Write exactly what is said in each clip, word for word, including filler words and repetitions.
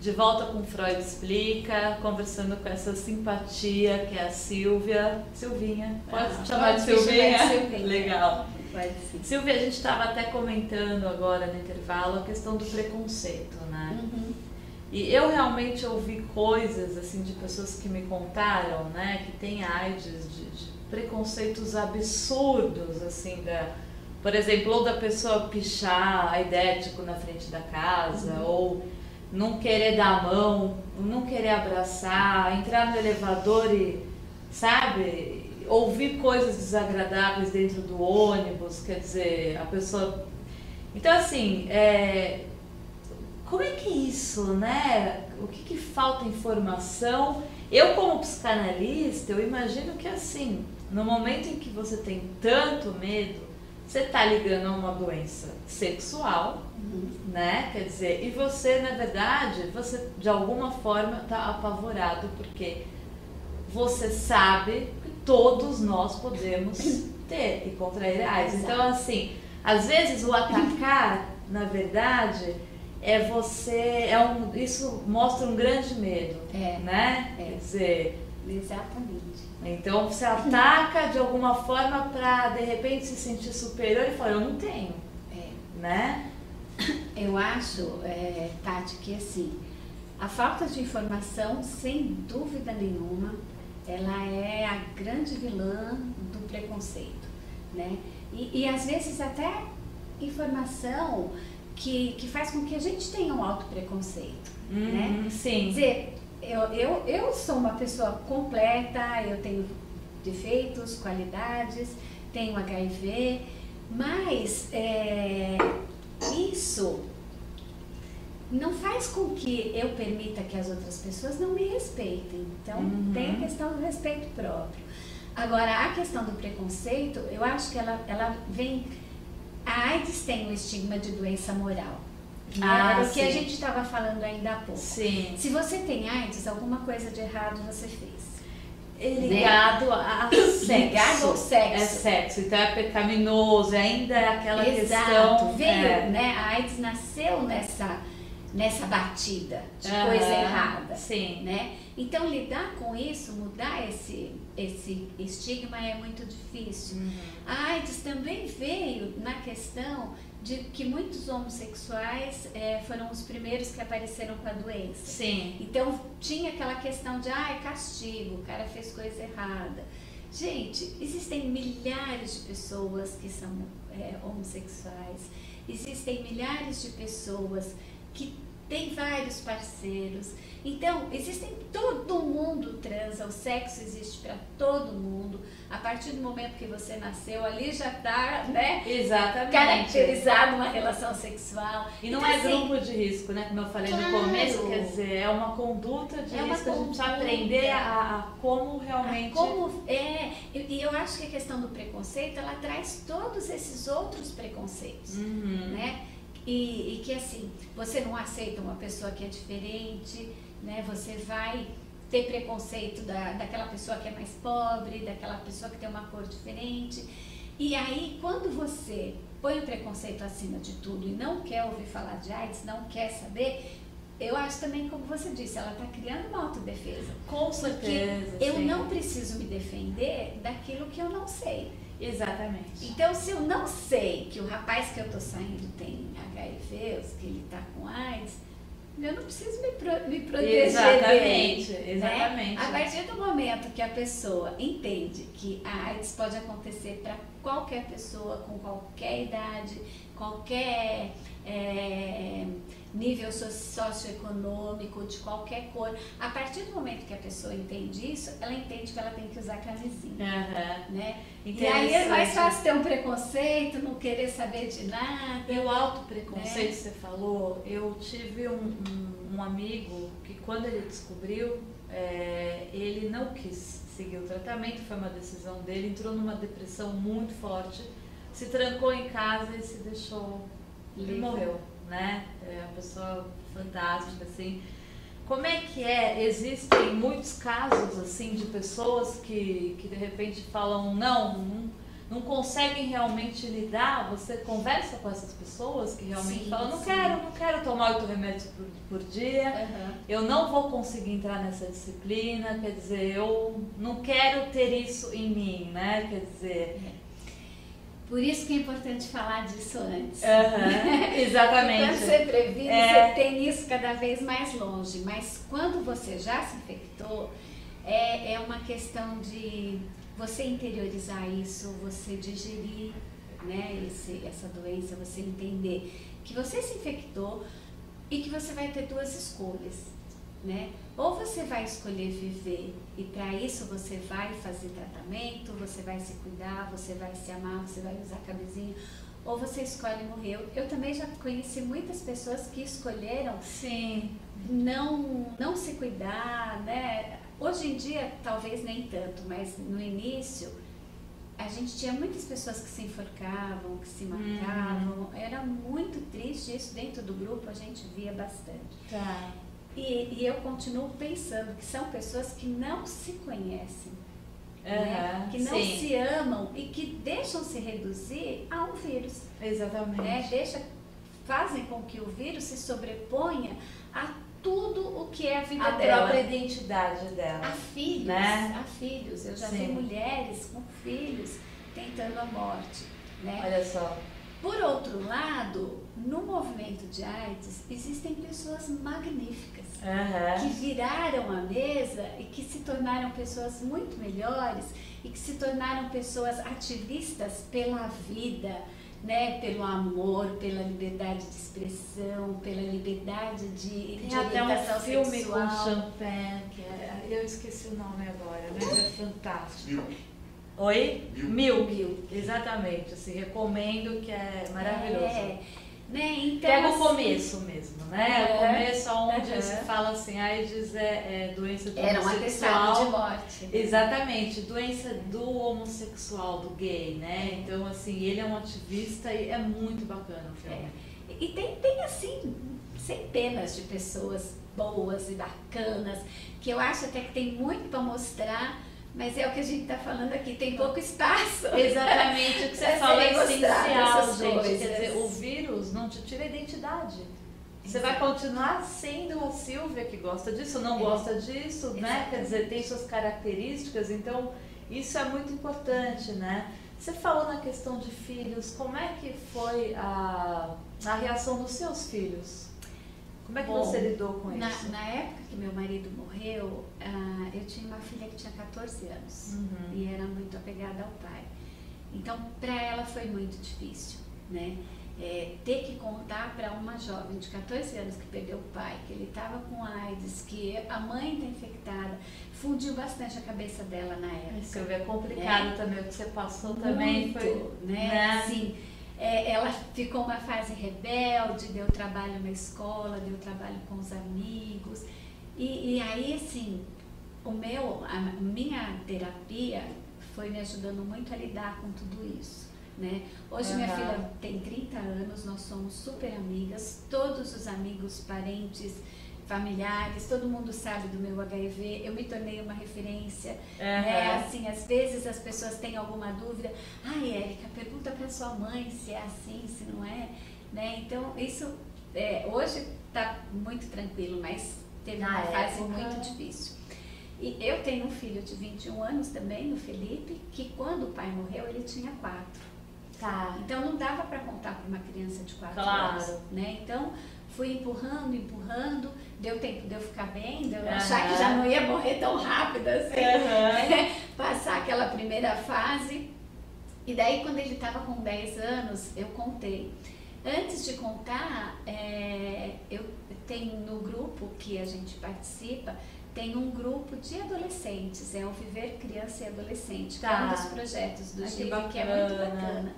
de volta com Freud Explica, conversando com essa simpatia que é a Silvia. Silvinha, pode ah, chamar pode de Silvinha? Chamar de Silvinha. Legal. Pode sim. Silvia, a gente estava até comentando agora no intervalo a questão do preconceito, né? Uhum. E eu realmente ouvi coisas assim de pessoas que me contaram, né, que tem AIDS, de, de preconceitos absurdos, assim, da, por exemplo, ou da pessoa pichar aidético na frente da casa, uhum. ou não querer dar a mão, não querer abraçar, entrar no elevador e, sabe, ouvir coisas desagradáveis dentro do ônibus, quer dizer, a pessoa... Então, assim, é... como é que é isso, né? O que que falta informação? Eu, como psicanalista, eu imagino que, assim, no momento em que você tem tanto medo, você está ligando a uma doença sexual, uhum. né? Quer dizer, e você, na verdade, você de alguma forma está apavorado, porque você sabe que todos nós podemos ter e contrair AIDS. Então, assim, às vezes o atacar, na verdade, é você, é um, isso mostra um grande medo, é, né? É. Quer dizer... Exatamente. Então você ataca de alguma forma para de repente se sentir superior e falar, eu não tenho, É. né? Eu acho, é, Tati, que assim, a falta de informação, sem dúvida nenhuma, ela é a grande vilã do preconceito, né? E, e às vezes até informação que, que faz com que a gente tenha um autopreconceito, Uhum, né? Sim. Quer dizer, eu, eu, eu sou uma pessoa completa, eu tenho defeitos, qualidades, tenho H I V, mas é, isso não faz com que eu permita que as outras pessoas não me respeitem. Então, uhum. tem a questão do respeito próprio. Agora, a questão do preconceito, eu acho que ela, ela vem... A AIDS tem um estigma de doença moral. Né? Ah, Era o que sim. a gente estava falando ainda há pouco. Sim. Se você tem AIDS, alguma coisa de errado você fez. Ligado né? a, a sexo. Ligado ao sexo. É sexo, então é pecaminoso, ainda é aquela Exato. questão... Veio, é... né? A AIDS nasceu nessa, nessa batida de uhum. coisa errada. Sim. Né? Então, lidar com isso, mudar esse, esse estigma é muito difícil. Uhum. A AIDS também veio na questão de que muitos homossexuais é, foram os primeiros que apareceram com a doença. Sim. Então, tinha aquela questão de, ah, é castigo, o cara fez coisa errada. Gente, existem milhares de pessoas que são é, homossexuais, existem milhares de pessoas que têm vários parceiros. Então, existem, todo mundo transa, o sexo existe para todo mundo. A partir do momento que você nasceu, ali já está, né, exatamente, caracterizado uma relação sexual. E não então, é assim, grupo de risco, né? Como eu falei claro, no começo, quer dizer, é uma conduta de é uma risco, a gente conduta, precisa aprender a, a como realmente... A como, é, e eu acho que a questão do preconceito, ela traz todos esses outros preconceitos, uhum. né? E, e que assim, você não aceita uma pessoa que é diferente, né? Você vai ter preconceito da, daquela pessoa que é mais pobre, daquela pessoa que tem uma cor diferente. E aí, quando você põe o preconceito acima de tudo e não quer ouvir falar de AIDS, não quer saber, eu acho também, como você disse, ela está criando uma autodefesa. Com certeza. Eu sim. não preciso me defender daquilo que eu não sei. Exatamente. Então, se eu não sei que o rapaz que eu estou saindo tem H I V, que ele está com AIDS, eu não preciso me, pro, me proteger exatamente, dele. Exatamente. Né? A partir do momento que a pessoa entende que a AIDS pode acontecer para qualquer pessoa, com qualquer idade, qualquer é, nível socioeconômico, de qualquer cor, a partir do momento que a pessoa entende isso, ela entende que ela tem que usar camisinha. Uhum. Né? E aí é mais fácil ter um preconceito, não querer saber de nada. E o autopreconceito, né? que você falou, eu tive um, um, um amigo que quando ele descobriu, é, ele não quis seguir o tratamento, foi uma decisão dele, entrou numa depressão muito forte, se trancou em casa e se deixou, ele morreu, né? É uma pessoa fantástica, assim. Como é que é? Existem muitos casos, assim, de pessoas que, que de repente falam, não, não, não conseguem realmente lidar, você conversa com essas pessoas que realmente sim, falam, não sim. quero, não quero tomar oito remédios por, por dia, uhum. eu não vou conseguir entrar nessa disciplina, quer dizer, eu não quero ter isso em mim, né? Quer dizer... Por isso que é importante falar disso antes. Uhum, exatamente. Quando você previne, é... você tem isso cada vez mais longe. Mas quando você já se infectou, é, é uma questão de você interiorizar isso, você digerir, né, esse, essa doença, você entender que você se infectou e que você vai ter duas escolhas, né? Ou você vai escolher viver e para isso você vai fazer tratamento, você vai se cuidar, você vai se amar, você vai usar camisinha, ou você escolhe morrer. Eu, eu também já conheci muitas pessoas que escolheram sim. não, não se cuidar, né? Hoje em dia talvez nem tanto, mas no início a gente tinha muitas pessoas que se enforcavam, que se matavam, uhum. era muito triste isso dentro do grupo, a gente via bastante. Tá. E, e eu continuo pensando que são pessoas que não se conhecem, uhum, né? Que não sim. se amam e que deixam se reduzir a um vírus. Exatamente. Né? Deixa, fazem com que o vírus se sobreponha a tudo o que é a vida a dela. A própria identidade dela. A filhos, né? a filhos. Eu já sim. vi mulheres com filhos tentando a morte. Né? Olha só. Por outro lado, no movimento de AIDS, existem pessoas magníficas, uhum. que viraram a mesa e que se tornaram pessoas muito melhores e que se tornaram pessoas ativistas pela vida, né? Pelo amor, pela liberdade de expressão, pela liberdade de, Tem de até orientação um filme sexual. com Champagne, que é, eu esqueci o nome agora, mas é fantástico. Oi? Mil. Mil. Exatamente, assim, recomendo, que é maravilhoso. É, né? Então, pega assim, o começo mesmo, né? É, o começo onde uhum. se fala assim, AIDS é, é doença do Era um homossexual. atestado de morte. Né? Exatamente, doença do homossexual, do gay, né? Então, assim, ele é um ativista e é muito bacana o filme. É. E tem, tem, assim, centenas de pessoas boas e bacanas, que eu acho até que tem muito para mostrar. Mas é o que a gente está falando aqui, tem pouco espaço. Exatamente, o que você é fala é essencial, gente. Coisas. Quer dizer, o vírus não te tira a identidade. Você vai continuar sendo a Silvia que gosta disso, não é. gosta disso, né? Exatamente. Quer dizer, tem suas características, então isso é muito importante, né? Você falou na questão de filhos, como é que foi a, a reação dos seus filhos? Como é que Bom, você lidou com na, isso? Na época que meu marido morreu, uh, eu tinha uma filha que tinha quatorze anos uhum. e era muito apegada ao pai. Então, para ela foi muito difícil, né? É, ter que contar para uma jovem de quatorze anos que perdeu o pai, que ele estava com AIDS, que a mãe está infectada, fundiu bastante a cabeça dela na época. Isso é complicado, né? Também, o que você passou muito, também foi... né? né? Assim, É, ela ficou uma fase rebelde, deu trabalho na escola, deu trabalho com os amigos. E, e aí, assim, o meu, a minha terapia foi me ajudando muito a lidar com tudo isso, né? Hoje uhum. minha filha tem trinta anos, nós somos super amigas, todos os amigos, parentes, familiares, todo mundo sabe do meu H I V, eu me tornei uma referência, uhum. né? Assim, às vezes as pessoas têm alguma dúvida, ai, Érica, pergunta para sua mãe se é assim, se não é, né? Então, isso, é, hoje está muito tranquilo, mas teve uma fase muito difícil. E eu tenho um filho de vinte e um anos também, o Felipe, que quando o pai morreu, ele tinha quatro. Tá. Então, não dava para contar para uma criança de quatro claro. anos, né? Então, fui empurrando, empurrando, deu tempo de eu ficar bem, de eu uhum. achar que já não ia morrer tão rápido assim, uhum. passar aquela primeira fase. E daí, quando ele estava com dez anos, eu contei. Antes de contar, é, eu tenho no grupo que a gente participa, tem um grupo de adolescentes, é o Viver Criança e Adolescente, tá. que é um dos projetos do G I V, que é muito bacana.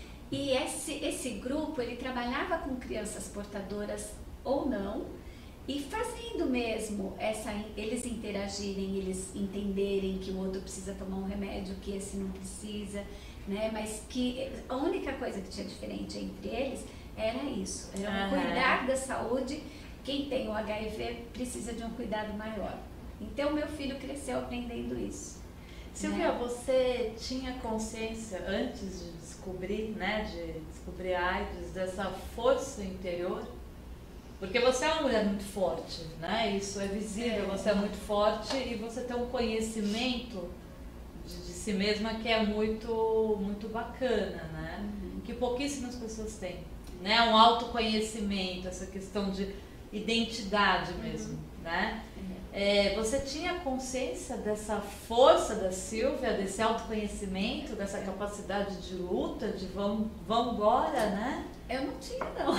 E esse, esse grupo, ele trabalhava com crianças portadoras ou não, e fazendo mesmo essa, eles interagirem, eles entenderem que o outro precisa tomar um remédio, que esse não precisa, né? Mas que a única coisa que tinha diferente entre eles era isso, era uhum. cuidar da saúde. Quem tem o H I V precisa de um cuidado maior. Então, meu filho cresceu aprendendo isso. Silvia, né? você tinha consciência antes de descobrir, né, de descobrir a AIDS, dessa força interior? Porque você é uma mulher muito forte, né? Isso é visível, É. você é muito forte e você tem um conhecimento de, de si mesma que é muito, muito bacana, né? Uhum. Que pouquíssimas pessoas têm, né? Um autoconhecimento, essa questão de identidade mesmo, né? É, você tinha consciência dessa força da Silvia, desse autoconhecimento, dessa capacidade de luta, de vamos, vamos embora, né? Eu não tinha, não.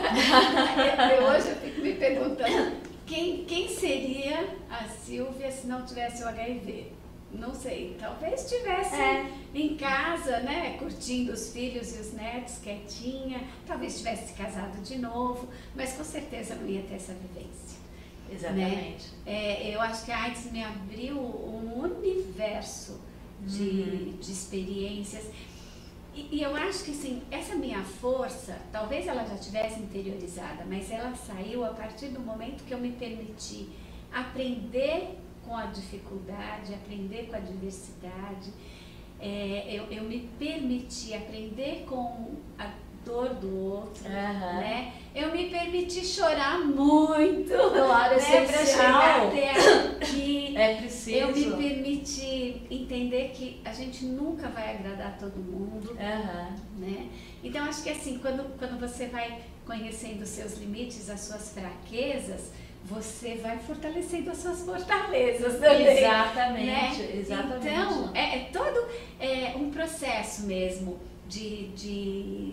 eu, hoje eu fico me perguntando quem, quem seria a Silvia se não tivesse o H I V? Não sei, talvez estivesse É. em casa, né, curtindo os filhos e os netos, quietinha, talvez tivesse se casado de novo, mas com certeza não ia ter essa vivência. Exatamente. Né? É, eu acho que a AIDS me abriu um universo de, Uhum. de experiências. E, e eu acho que assim, essa minha força, talvez ela já tivesse interiorizada, mas ela saiu a partir do momento que eu me permiti aprender com a dificuldade, aprender com a diversidade. É, eu, eu me permiti aprender com a dor do outro, Uhum. né? Eu me permiti chorar muito, Claro, é né, para chegar essencial. até aqui. É preciso. Eu me permiti entender que a gente nunca vai agradar todo mundo, Uhum. né? Então acho que assim, quando, quando você vai conhecendo os seus limites, as suas fraquezas, você vai fortalecendo as suas fortalezas também. Exatamente, Né? exatamente. Então, é, é todo é, um processo mesmo de, de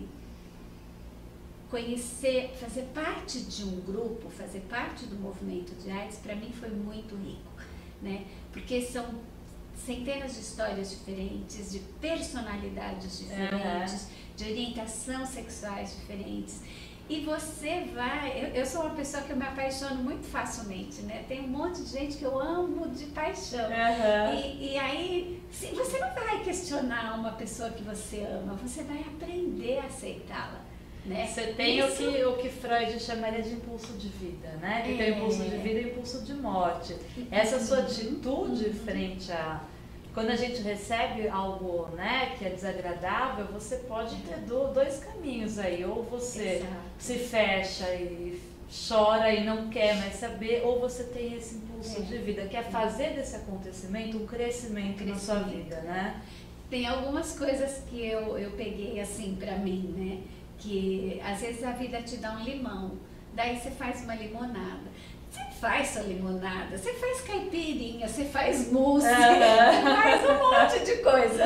conhecer, fazer parte de um grupo, fazer parte do movimento de AIDS, para mim foi muito rico, né? Porque são centenas de histórias diferentes, de personalidades diferentes, uhum. de orientação sexuais diferentes. E você vai... Eu, eu sou uma pessoa que eu me apaixono muito facilmente, né? Tem um monte de gente que eu amo de paixão. Uhum. E, e aí, sim, você não vai questionar uma pessoa que você ama, você vai aprender a aceitá-la. Né? Você tem Isso... o, que, o que Freud chamaria de impulso de vida, né? Que é. tem impulso de vida e impulso de morte. Essa sua atitude uhum. frente a... Quando a gente recebe algo, né, que é desagradável, você pode ter dois caminhos aí. Ou você Exato. se fecha e chora e não quer mais saber, ou você tem esse impulso é. de vida, que é fazer desse acontecimento um crescimento, crescimento na sua vida, né? Tem algumas coisas que eu, eu peguei assim pra mim, né? Que às vezes a vida te dá um limão, daí você faz uma limonada. Você faz sua limonada, você faz caipirinha, você faz mousse, uhum. você faz um monte de coisa.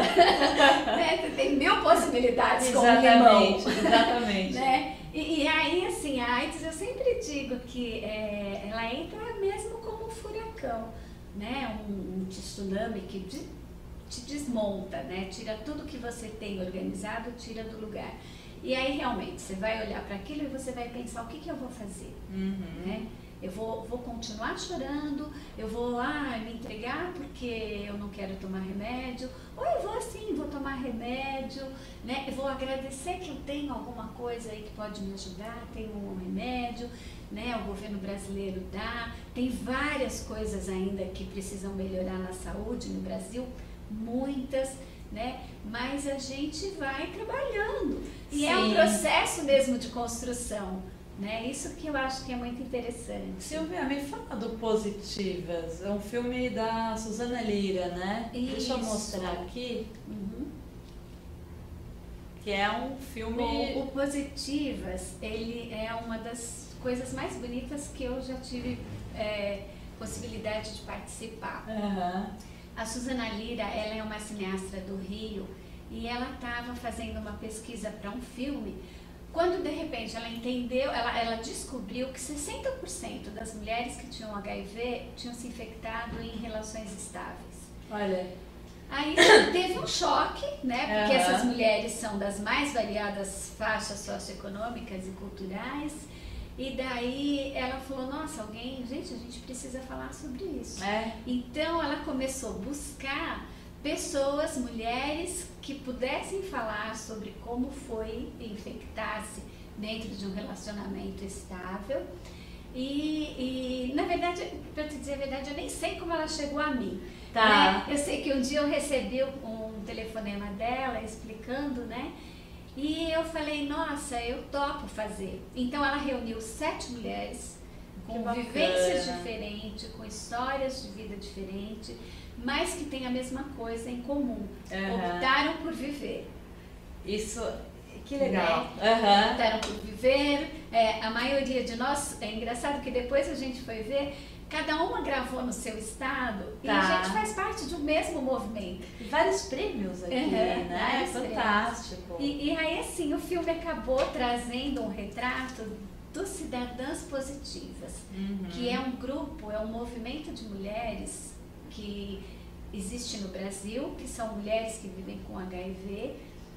Né? Você tem mil possibilidades com o limão. Exatamente. Né? E, e aí, assim, a AIDS, eu sempre digo que é, ela entra mesmo como um furacão, né? um, um tsunami que te, te desmonta, né? Tira tudo que você tem organizado, tira do lugar. E aí, realmente, você vai olhar para aquilo e você vai pensar, o que, que eu vou fazer? Uhum. Né? Eu vou, vou continuar chorando, eu vou ah, me entregar porque eu não quero tomar remédio, ou eu vou assim, vou tomar remédio, né? Eu vou agradecer que eu tenho alguma coisa aí que pode me ajudar, tenho um remédio, né? O governo brasileiro dá, tem várias coisas ainda que precisam melhorar na saúde no Brasil, muitas, né? Mas a gente vai trabalhando, e Sim. é um processo mesmo de construção. Né? Isso que eu acho que é muito interessante. Silvia, me fala do Positivas, é um filme da Suzana Lira, né? Isso. Deixa eu mostrar aqui. Uhum. Que é um filme... O, o Positivas, ele é uma das coisas mais bonitas que eu já tive é, possibilidade de participar. Uhum. A Suzana Lira, ela é uma cineasta do Rio e ela estava fazendo uma pesquisa para um filme. Quando de repente ela entendeu, ela, ela descobriu que sessenta por cento das mulheres que tinham H I V tinham se infectado em relações estáveis. Olha. Aí teve um choque, né? Porque uhum. essas mulheres são das mais variadas faixas socioeconômicas e culturais. E daí ela falou, nossa, alguém, gente, a gente precisa falar sobre isso. É. Então ela começou a buscar pessoas, mulheres que pudessem falar sobre como foi infectar-se dentro de um relacionamento estável. E, e na verdade, para te dizer a verdade, eu nem sei como ela chegou a mim. Tá. Né? Eu sei que um dia eu recebi um telefonema dela explicando, né? E eu falei, nossa, eu topo fazer. Então ela reuniu sete mulheres com vivências diferentes, com histórias de vida diferentes, mas que têm a mesma coisa em comum. Uhum. Optaram por viver. Isso, que legal. Né? Uhum. Optaram por viver. É, a maioria de nós, é engraçado que depois a gente foi ver, cada uma gravou no seu estado, tá. E a gente faz parte de um mesmo movimento. E vários prêmios aqui, uhum, né? É fantástico. E, e aí, assim, o filme acabou trazendo um retrato dos Cidadãs Positivas, uhum. Que é um grupo, é um movimento de mulheres que existe no Brasil, que são mulheres que vivem com H I V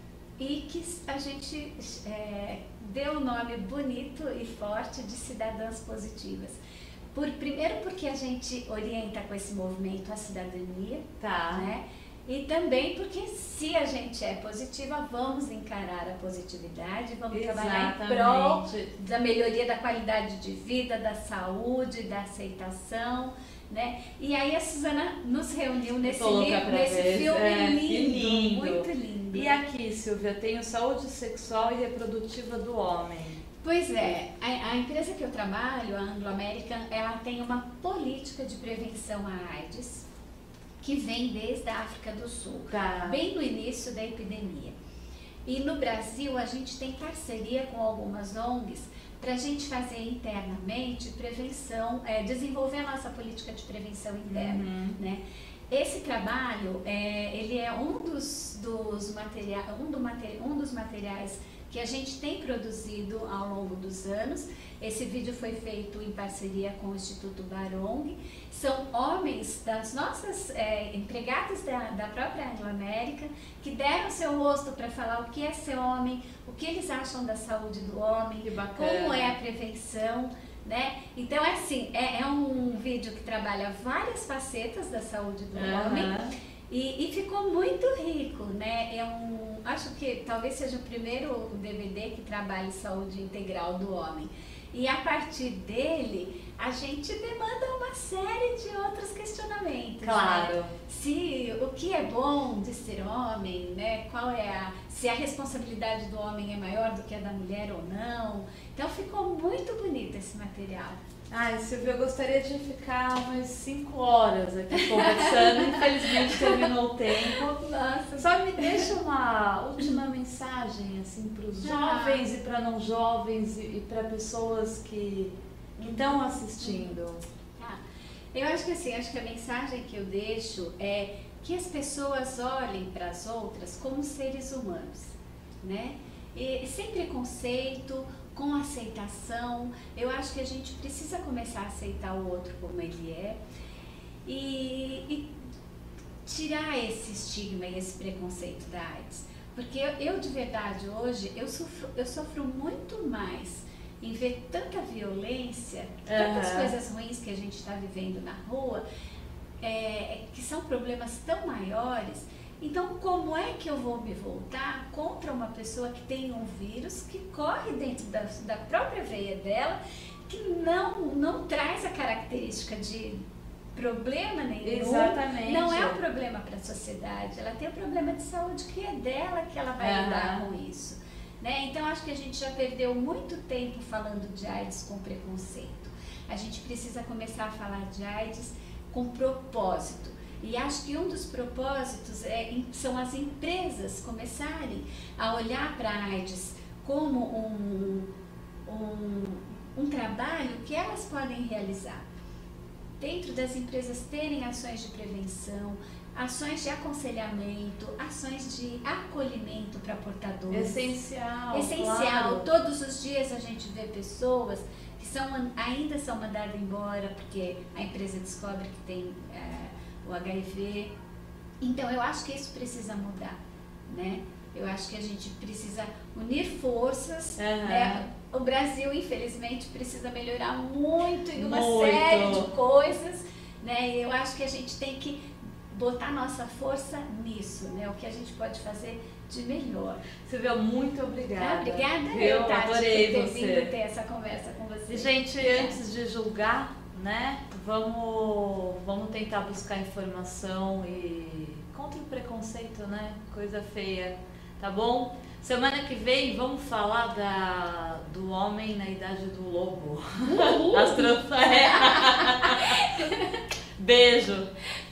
e que a gente é, deu o nome bonito e forte de Cidadãs Positivas. Por, primeiro porque a gente orienta com esse movimento a cidadania, tá. Né? E também porque se a gente é positiva, vamos encarar a positividade, vamos Exatamente. Trabalhar em prol da melhoria da qualidade de vida, da saúde, da aceitação, né? E aí a Suzana nos reuniu nesse, livro, nesse filme é, lindo, lindo, muito lindo. E aqui, Silvia, tem o Saúde Sexual e Reprodutiva do Homem. Pois é, a, a empresa que eu trabalho, a Anglo American, ela tem uma política de prevenção à AIDS que vem desde a África do Sul, tá. Bem no início da epidemia. E no Brasil a gente tem parceria com algumas O N Gs para a gente fazer internamente prevenção, é, desenvolver a nossa política de prevenção interna, uhum. Né? Esse trabalho, é, ele é um dos, dos, materiais, um, do materi um dos materiais que a gente tem produzido ao longo dos anos. Esse vídeo foi feito em parceria com o Instituto Barong. São homens das nossas é, empregadas da, da própria Anglo American que deram seu rosto para falar o que é ser homem, o que eles acham da saúde do homem, como é a prevenção. Né? Então é assim, é, é um vídeo que trabalha várias facetas da saúde do uhum. homem e, e ficou muito rico, né? É um, acho que talvez seja o primeiro D V D que trabalha saúde integral do homem. E a partir dele, a gente demanda uma série de outros questionamentos. Claro. Né? Se o que é bom de ser homem, né? Qual é a, se a responsabilidade do homem é maior do que a da mulher ou não. Então ficou muito bonito esse material. Ai, Silvia, eu gostaria de ficar umas cinco horas aqui conversando. Infelizmente terminou o tempo. Nossa. Só me deixa uma última mensagem assim para os jovens e para não jovens e, e para pessoas que estão assistindo. Tá. Eu acho que assim, acho que a mensagem que eu deixo é que as pessoas olhem para as outras como seres humanos, né? E sem preconceito, com aceitação. Eu acho que a gente precisa começar a aceitar o outro como ele é e, e tirar esse estigma e esse preconceito da AIDS. Porque eu, eu de verdade hoje, eu sofro, eu sofro muito mais em ver tanta violência, tantas uhum. coisas ruins que a gente está vivendo na rua, é, que são problemas tão maiores. Então, como é que eu vou me voltar contra uma pessoa que tem um vírus que corre dentro da, da própria veia dela, que não, não traz a característica de problema nenhum? Exatamente. Não é um problema para a sociedade, ela tem um problema de saúde que é dela que ela vai uhum. lidar com isso. Né? Então, acho que a gente já perdeu muito tempo falando de AIDS com preconceito. A gente precisa começar a falar de AIDS com propósito. E acho que um dos propósitos é, são as empresas começarem a olhar para a AIDS como um, um, um trabalho que elas podem realizar. Dentro das empresas terem ações de prevenção, ações de aconselhamento, ações de acolhimento para portadores. Essencial. Essencial. Claro. Todos os dias a gente vê pessoas que são, ainda são mandadas embora porque a empresa descobre que tem é, o H I V. Então eu acho que isso precisa mudar, né? Eu acho que a gente precisa unir forças, uhum. né? O Brasil, infelizmente, precisa melhorar muito em uma muito. série de coisas, né? E eu acho que a gente tem que botar nossa força nisso, né? O que a gente pode fazer de melhor. Silvia, muito obrigada. Ah, obrigada, eu, eu Tati, adorei por ter você. vindo ter essa conversa com você. E, gente, antes de julgar, né? Vamos, vamos tentar buscar informação e contra o preconceito, né? Coisa feia, tá bom? Semana que vem vamos falar da, do homem na idade do lobo. As trans... Beijo!